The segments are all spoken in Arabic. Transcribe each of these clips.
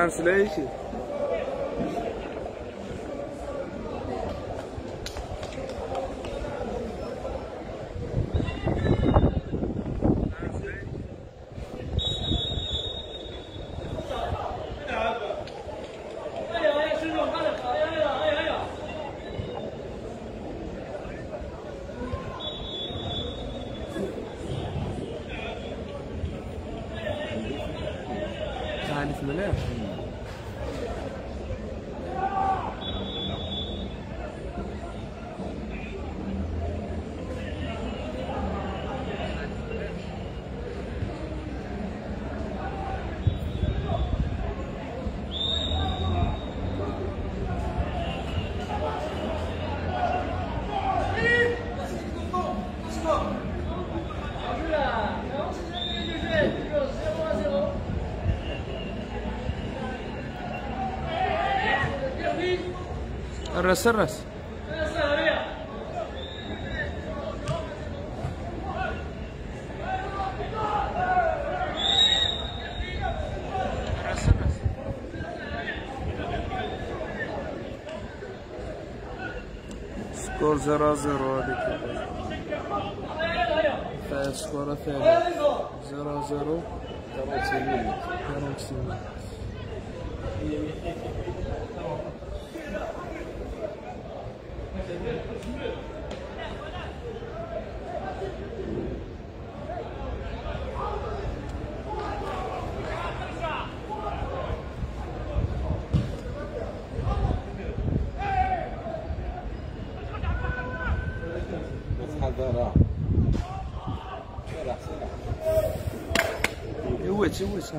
translation. تعرف مليح. الرس الرس سكور 0-0 هذيك سكور ثالث 0-0 48. يوت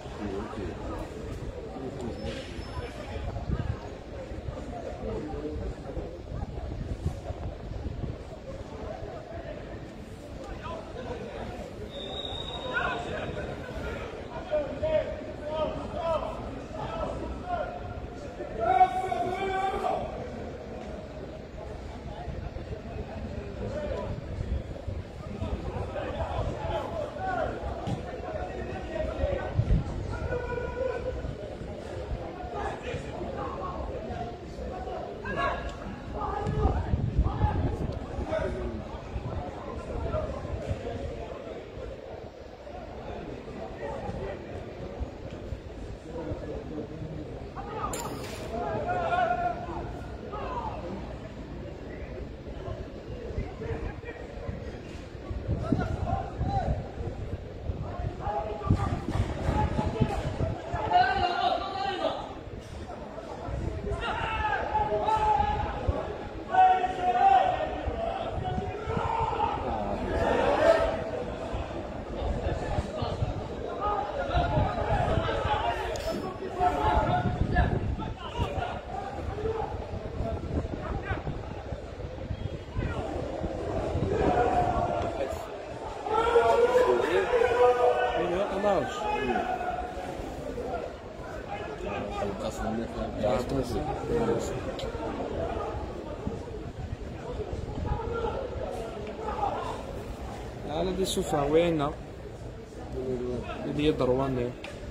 هذا دي شوفها ويننا اللي يضربني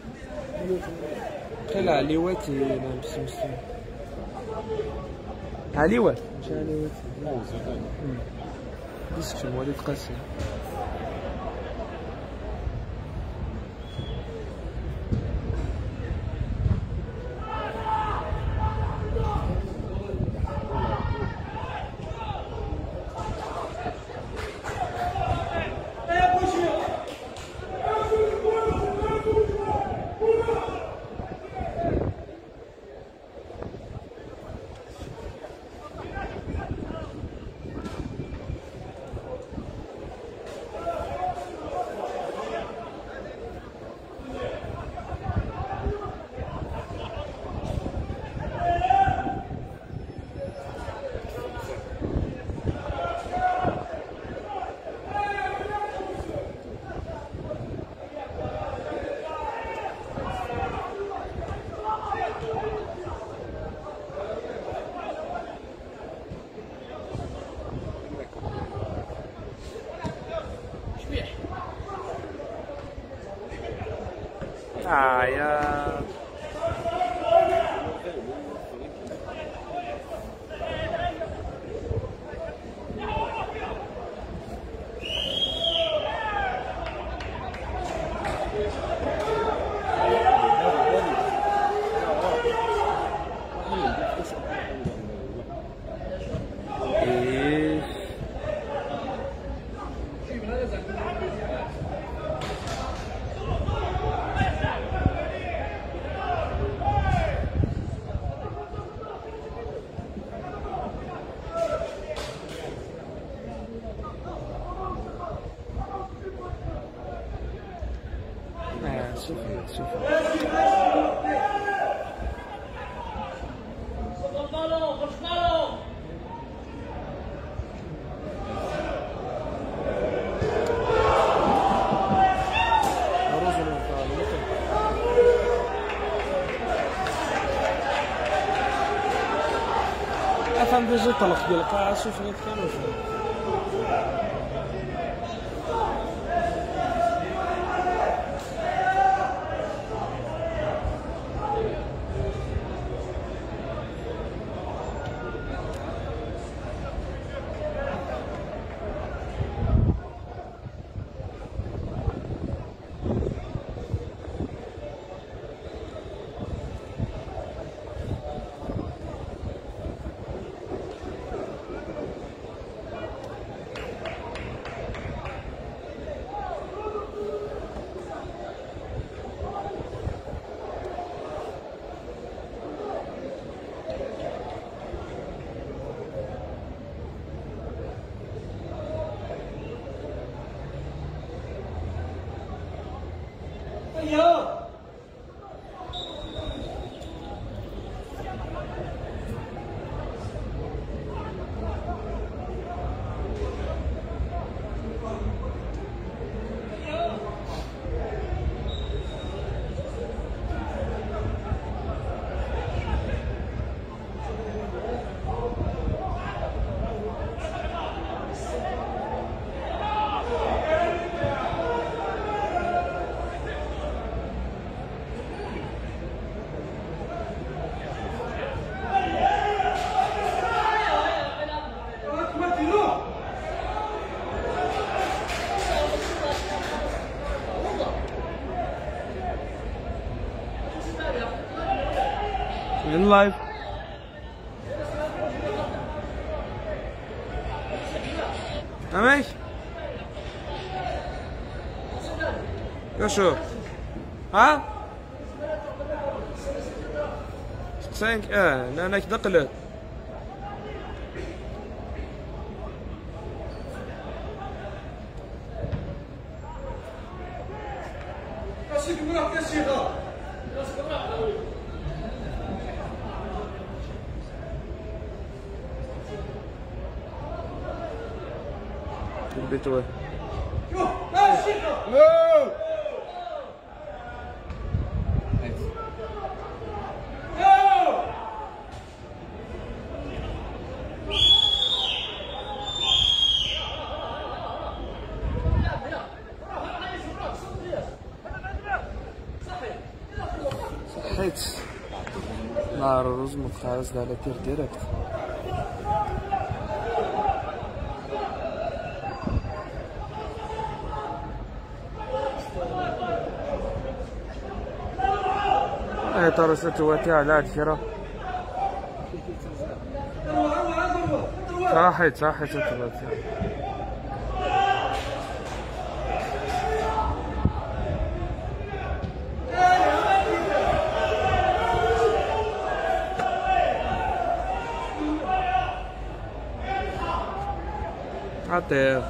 خلع عليوات نلبس مسلم عليوات مش عليوات ديسكشن وليد قاسم يا شوف افهم ديجا طلق ديال القاعة. شوف غير كانوا in live. اماش شوف ها 5 لا انا كدا قلت البيتوه صحيت نهار الرز متخارز على تير ديريكت. هاي طرشت واتي على الشرا صحيت تواتي حتى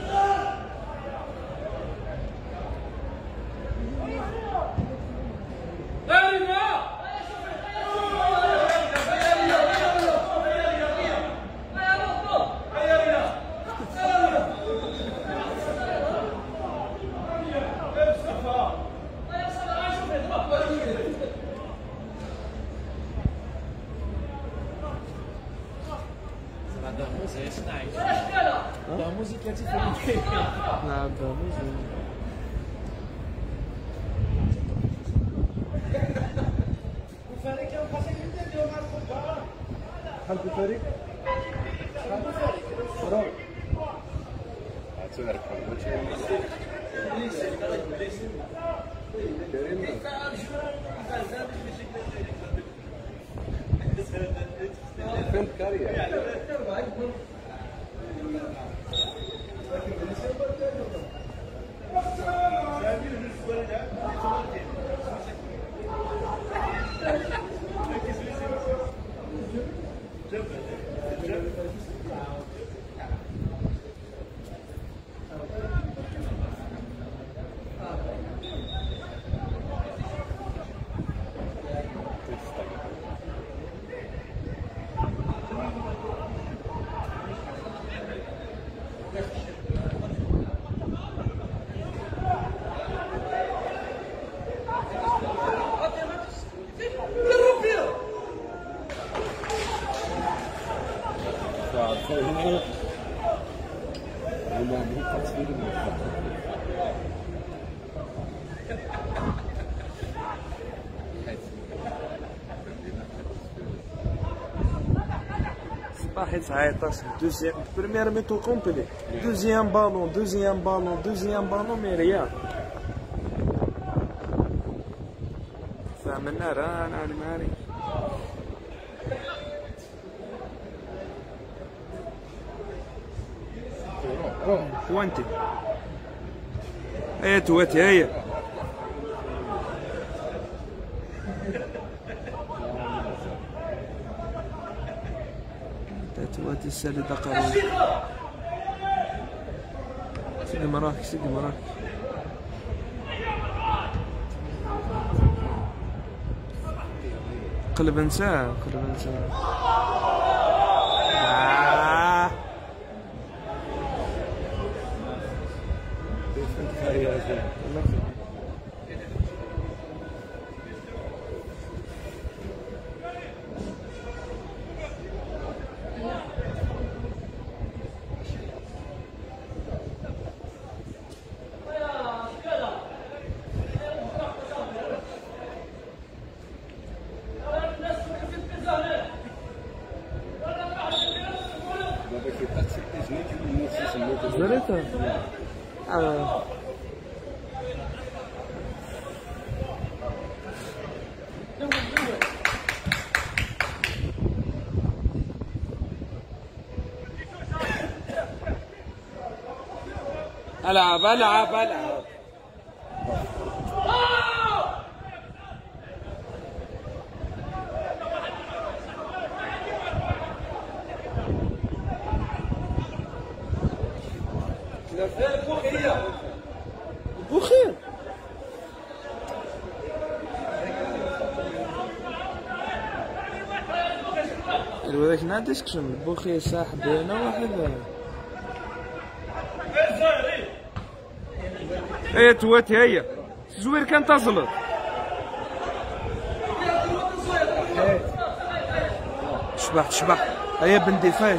Da música ti fai nada, o Félix é um passeio que entendeu mais com o cara. Hal Félix? Pronto. هتعرف فهمت كاريا صباحي 19 دوزيام بريمير ميتو كومبلي دوزيام بالون دوزيام بالون دوزيام بالون مي ريال فهمنا رانا الماري وانتي ايه تواتي هي تواتي السالي دقرون سيدي مراك سيدي مراك قلب انساه قلب انساه زريتها العب العب العب بخير الولاد ما عندهاش كشم بخير صاحبي انا واحد ايه تواتي هي زوير كان تزلط شبح شبح هيا بندي فايش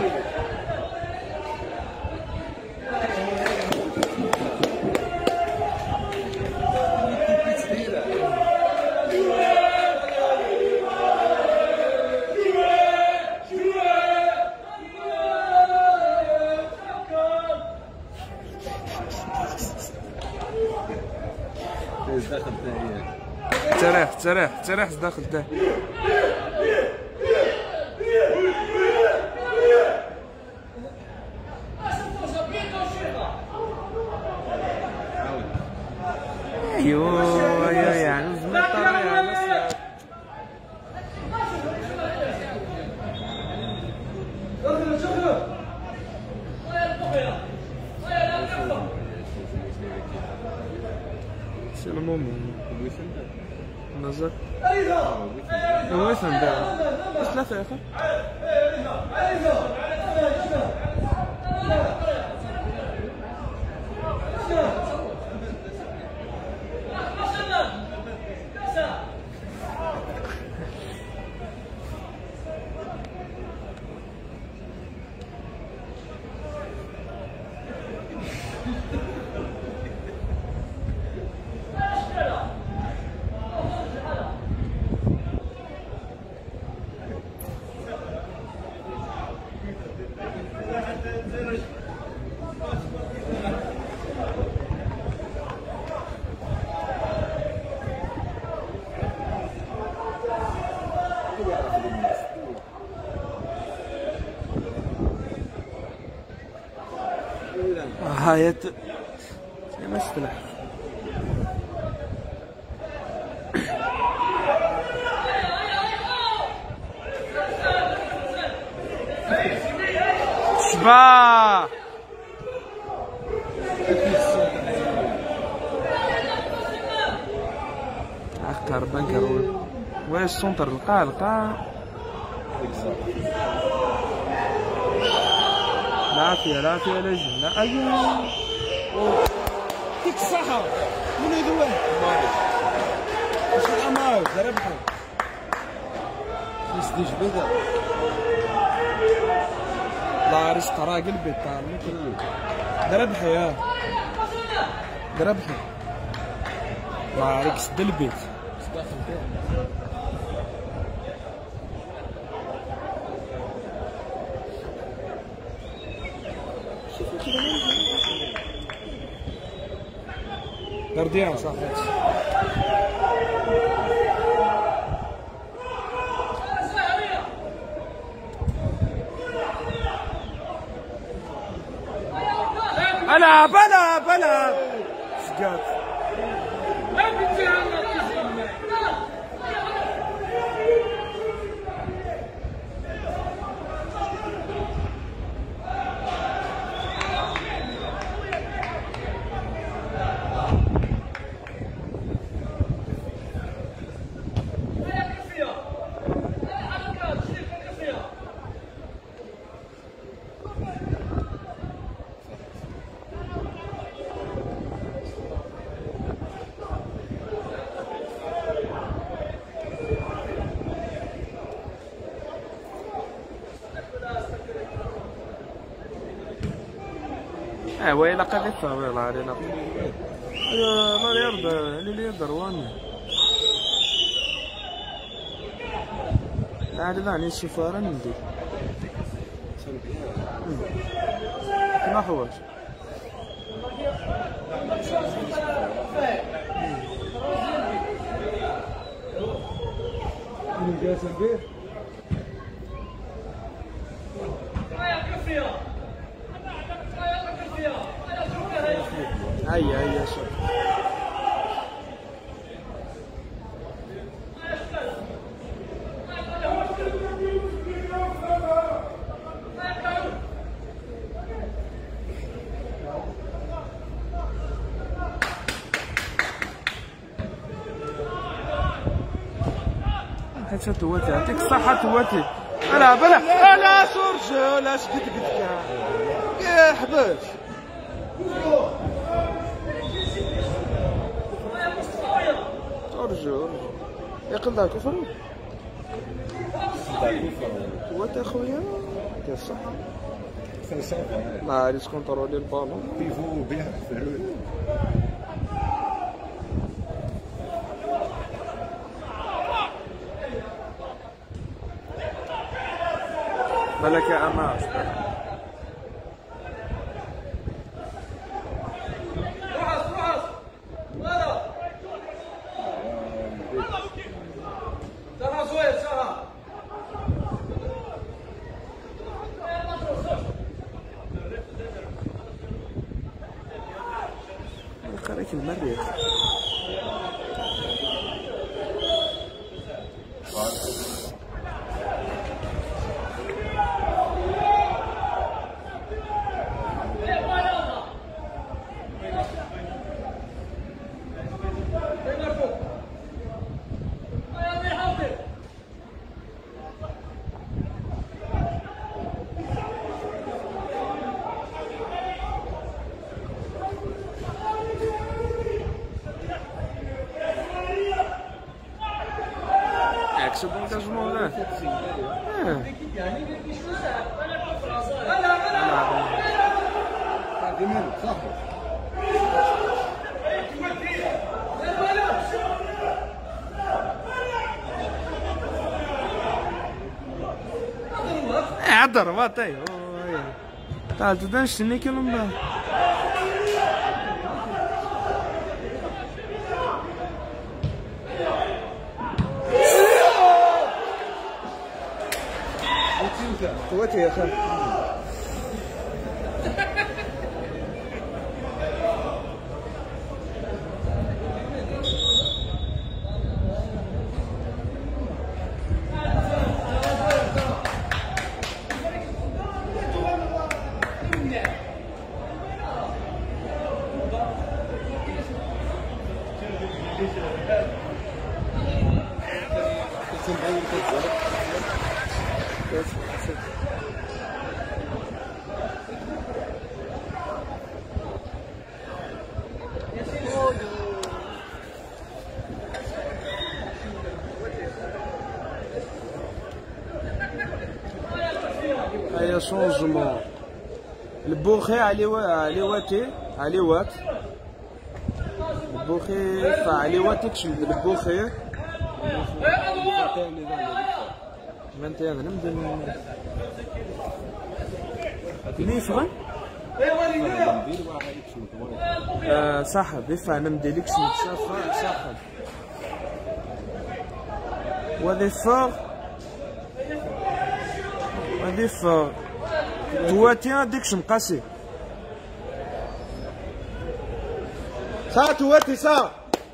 تريح تريح تريح داخل تاعي ايوه يعني زمان طريقة c'est le moment. نظر ويثم ده بس ثلاثة يا أخي هايت ما استلح شبا اختار بنكر وين السونتر القاع العافية العافية يا لجن لا أيوه يعطيك الصحة منو يدوي؟ واش الأمراض ربحوا يسدي جبدة لا رزق راجل بيطار دربحي يا دربحي لا رزق دلبيت درديان صح العب شقات وين قلتها وين علينا ما يرضى اللي يقدر وين عاد ثاني الشفاره ندير ما هوش من جالس البيت هيا شوف حتى تواتي يعطيك الصحة تواتي انا سورج لا شقد يا حباش ارجو يقل ذاك كفر تواتي اخويا يا الصحة ما عرفتش كونترولي البالون بيفو بيه بالك يا أماس خليك المريخ يكسب انجاجمون له عذر ما تاي تعال تدنش نيكي لهم تواتي يا خال هيا شونجمون. البوخي علي واتي علي وات. البوخي علي وات تكشف البوخي. 21 نبدا نيفغن صاحب يفع نمديلكش نتشافى صاحب وهذا فور هذا فور تواتي ديكش مقاسي صا تواتي صا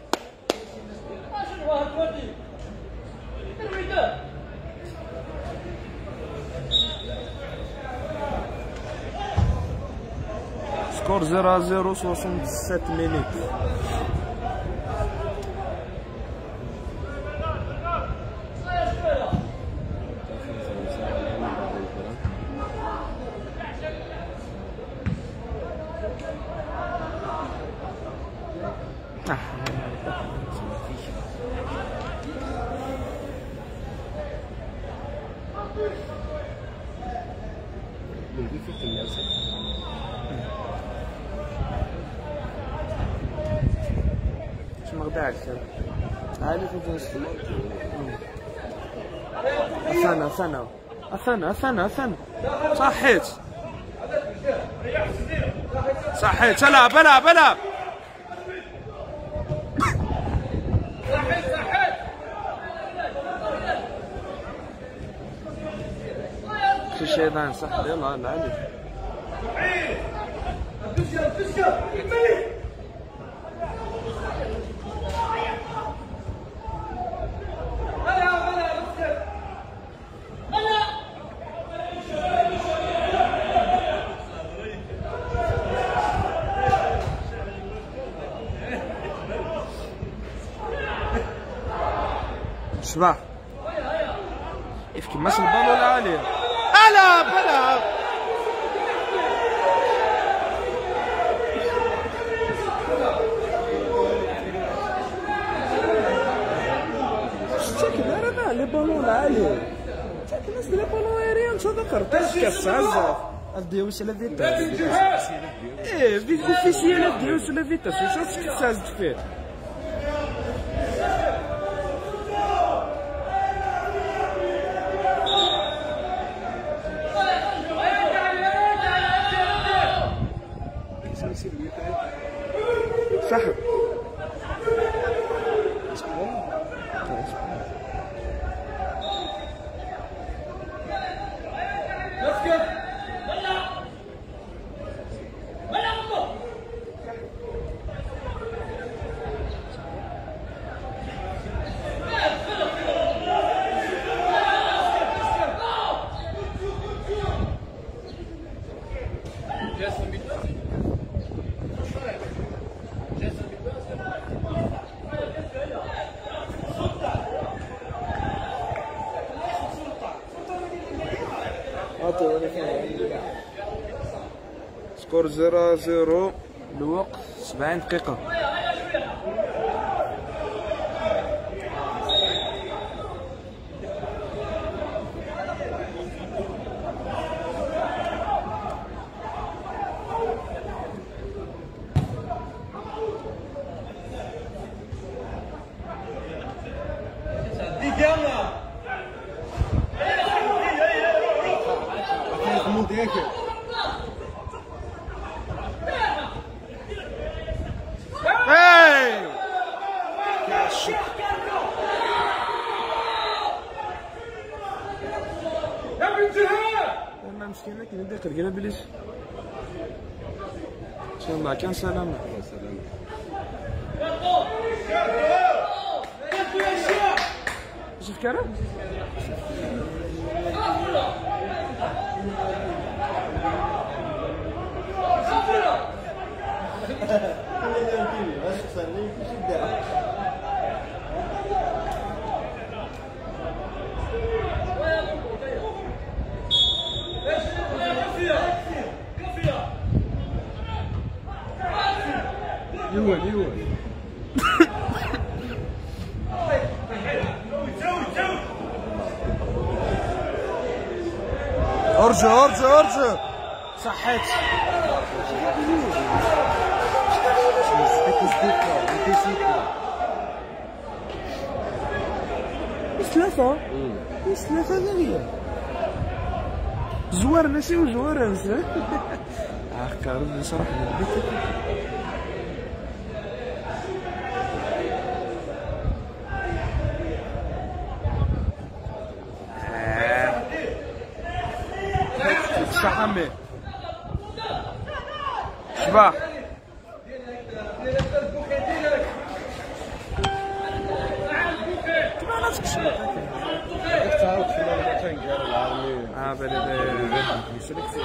سكور 0-0 67 مينيت. مغداك عالي في جنس أثنى صحيت العب في شيطان صح يلا العالي شباب يفكي ماش البالو العالي العب شتي كدار لي بالو العالي شتي الناس لي بالو ايريان تذكر كاس عزاف الديوس لا فيتاس فيك اوفيسيال الديوس لا فيتاس واش تكتسازت فيه صاحب سكور 0-0 الوقت 70 دقيقة. ما مسكينك ندير لقينا بليش ان شاء الله كان سلامة شوف كرم ارجع ارجع ارجع صحيت ثلاثة ثلاثة ذرية زوار ماشي وزوار انسى كارم نشرح لك شحمي شباح كما لا تكشف تعرف شنو المكان قال العالمي بلي يسلك فيه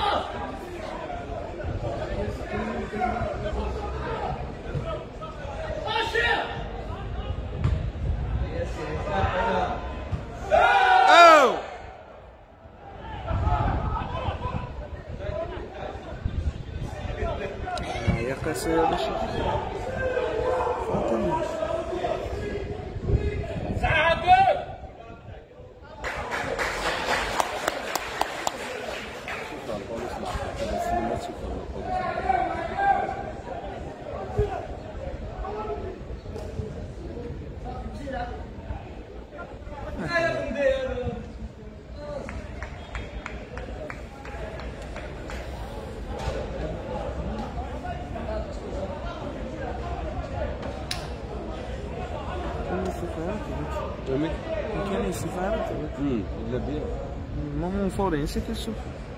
كان السفارة إلا بيا ماما فورين سي كتشوف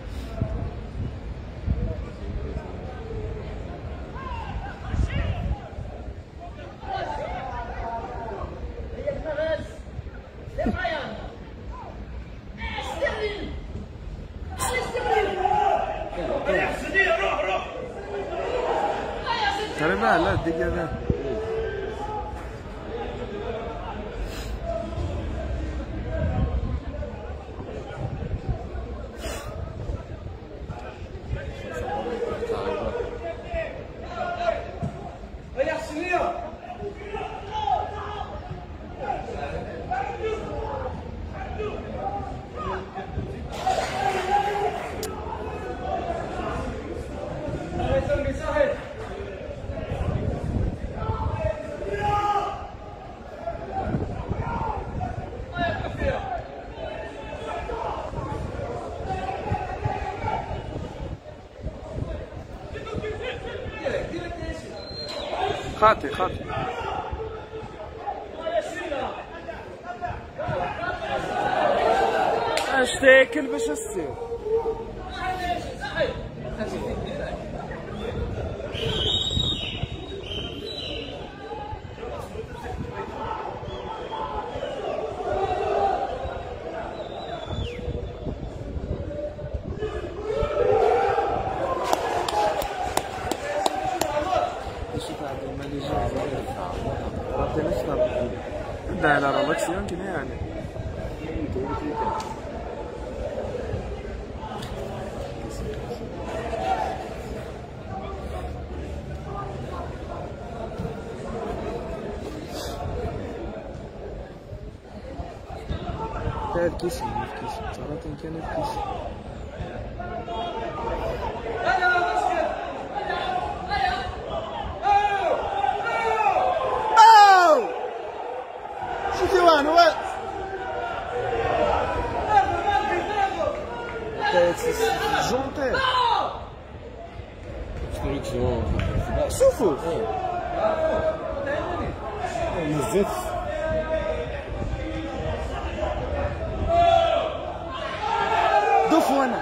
ترى لا دقيقة خاطي اش تاكل باش تصير لا على رابطسي يمكن يعني هذا كيسي صراحة كان كيسي جونتي شوفوا نزف دفونا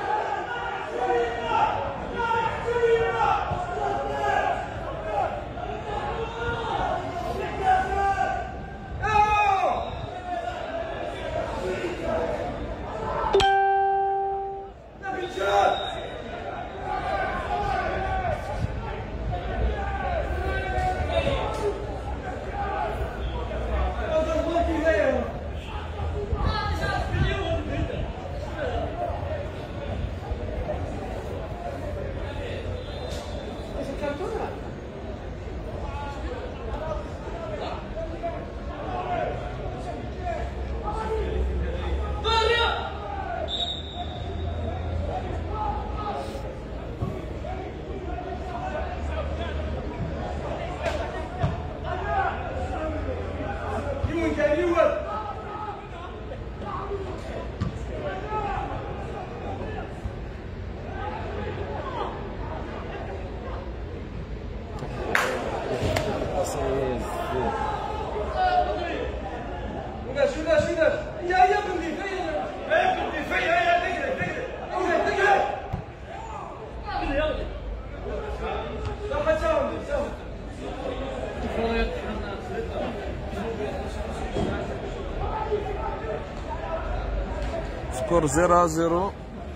سكور 0-0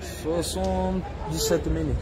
77 مينيت.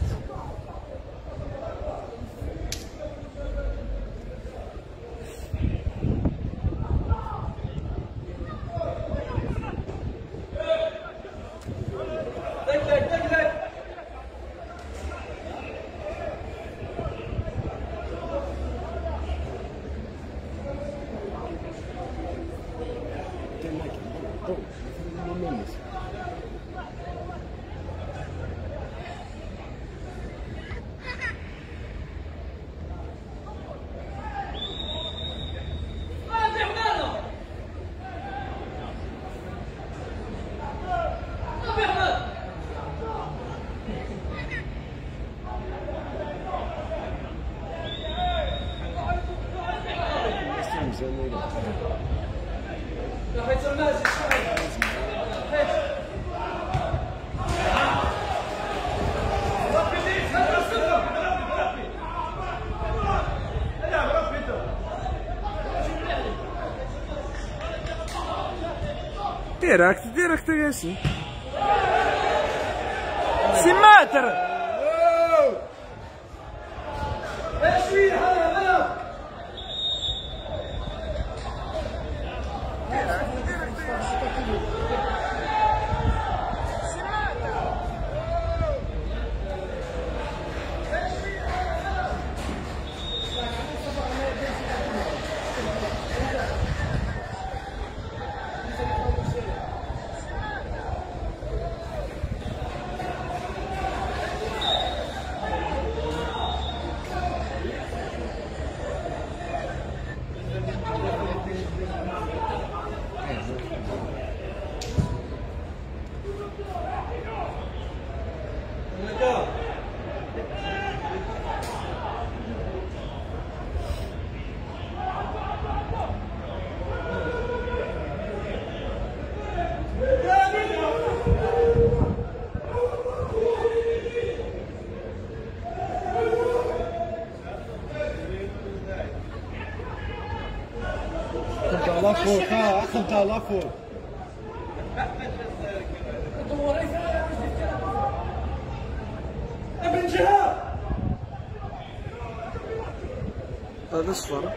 ديريكت ياسين سيماتر أخذت على فوق ابن جهاد هذا الصفر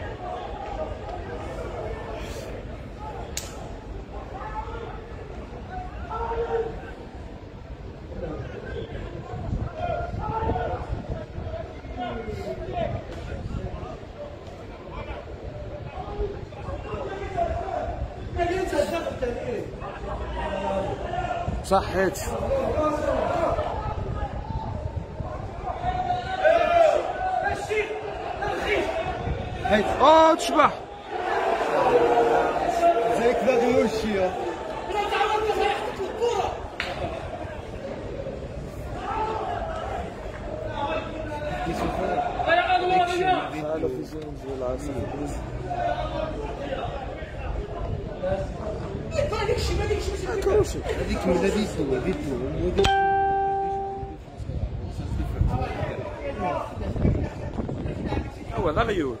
صحيت تشبح زي كذا دموشي هذيك من هذيك هو ذا غيور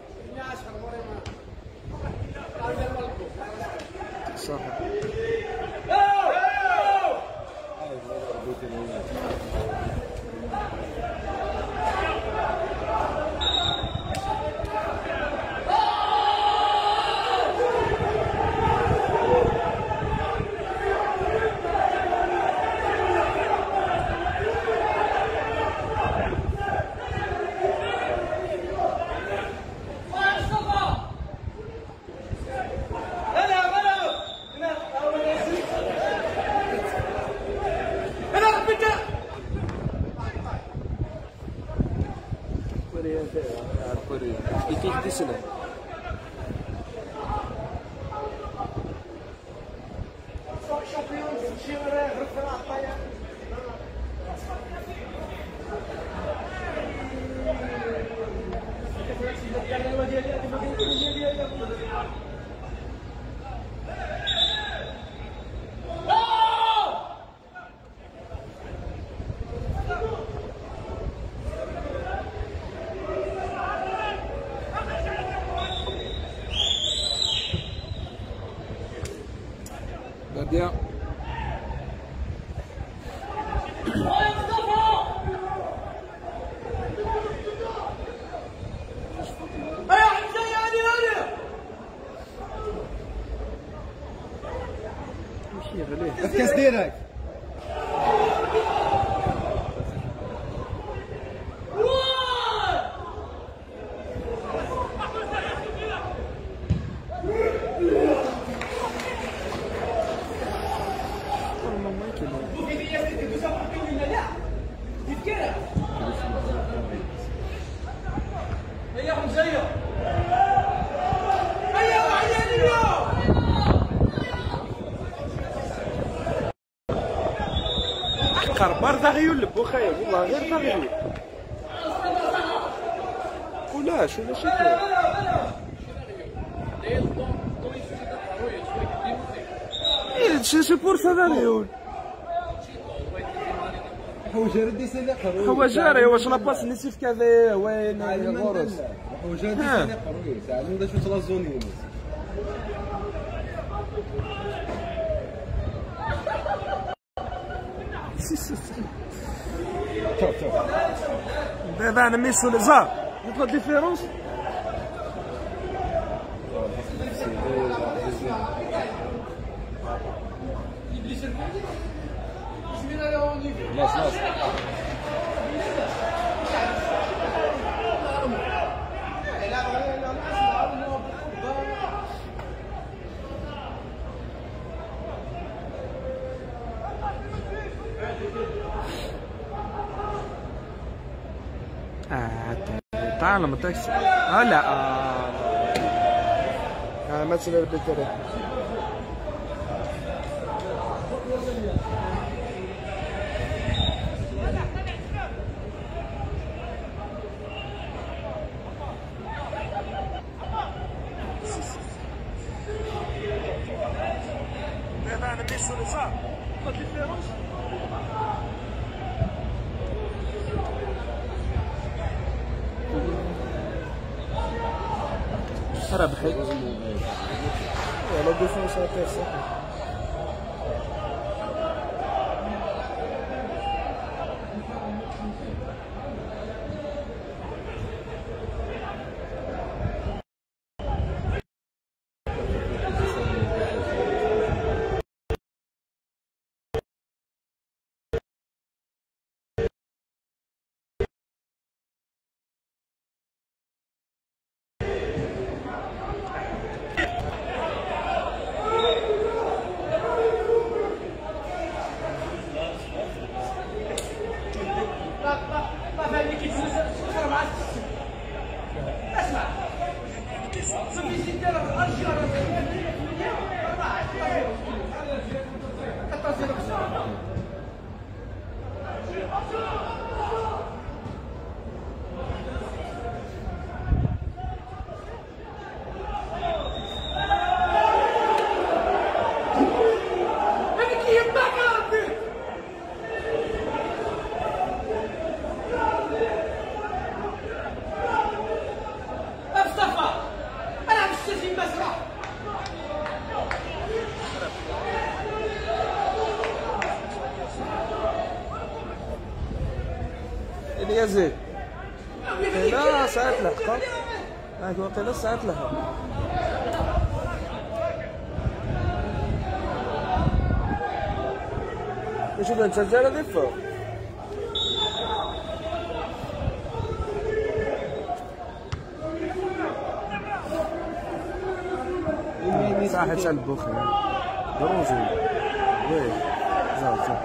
صح الكاس ديالك خربار تغيول لبو خايب والله غير تغيول ولاش ولا شي شي بور تغيول حوجه ردي سالي قروي هو جاري واش لاباس نسيف كذا وين غرس حوجه ردي سالي قروي تعلم دا شو تلازوني دابا انا ميسو لي زار قلت لا ديفيرونس تعال ما تاكسي لا مثلا بالكره دابا انا ميسو لي صار لا ديفيرونس ربحي ولا ديفونس صح يا زيد لا ساعات لحقة هاك واقيلا ساعات لها شوف انت الجارة دي فوق صاحب سال بوخي دروزي وين زاو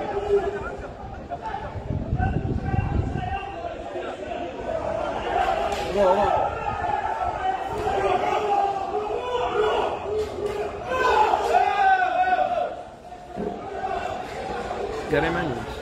Gare Magnus.